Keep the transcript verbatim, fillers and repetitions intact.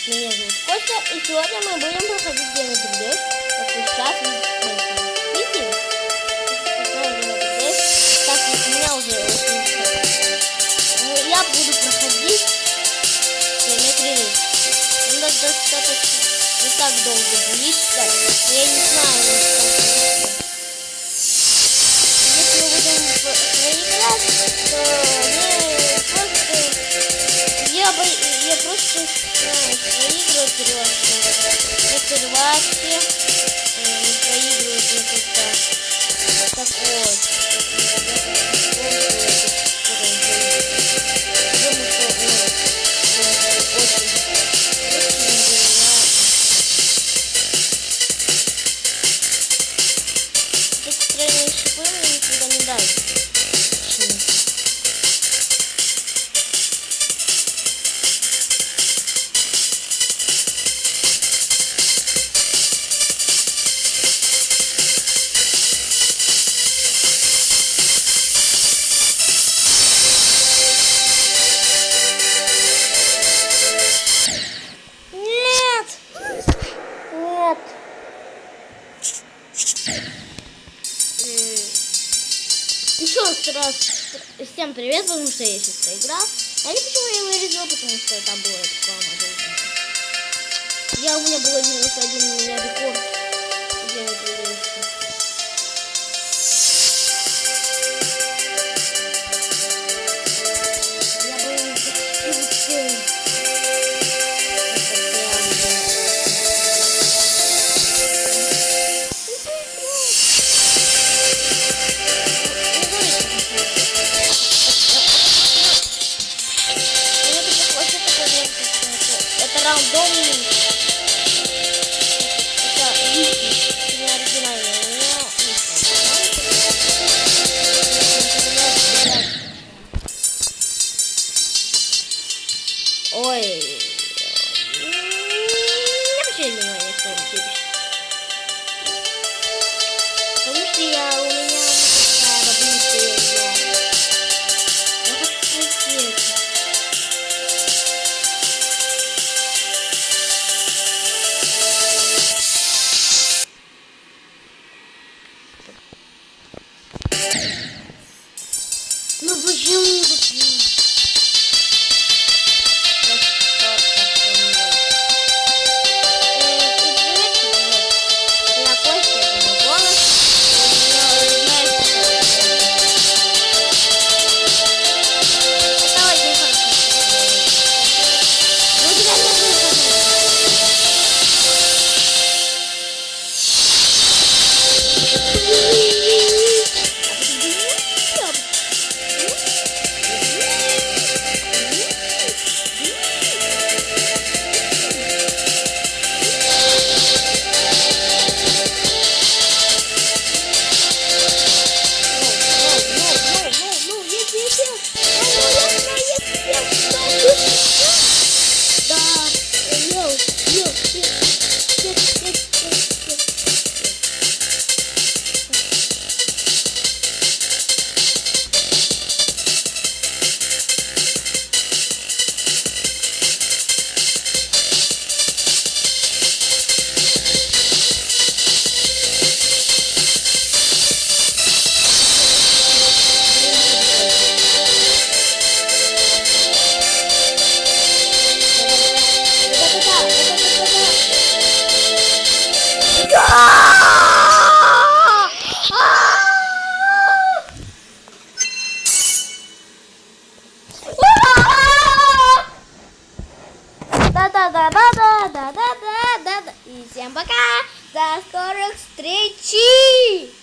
Меня зовут Костя, и сегодня мы будем проходить Game of Thrones. Как вы сейчас видите, так, у меня уже я буду проходить Game of Thrones. Он достаточно не так долго длится, я не знаю, если мы будем проиграть, то мы просто я бы я просто проигрывать не прерваться, не проигрывать никогда. Так вот. Эти строение шипы мне никогда не дают. Еще раз всем привет, потому что я сейчас проиграл. А не почему я вырезал, потому что там было реклама. Я у меня был девяносто один, у меня рекорд. Я не проверился. Я был почти рандомный. Это личный, не оригинальный. У меня ой. Не обращай внимания, что он тебе. Потому что я у меня такая бабушка. Я хочу пройти это. Ну почему тут? Я Костя, это мой голос. Это очень хорошо. Ну тебя не слышно. Да-да-да-да-да-да-да-да. И всем пока. До скорых встреч.